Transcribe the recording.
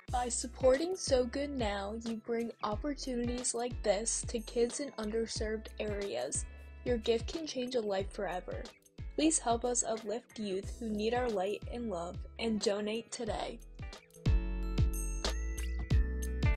By supporting Sow Good Now, you bring opportunities like this to kids in underserved areas. Your gift can change a life forever. Please help us uplift youth who need our light and love, and donate today.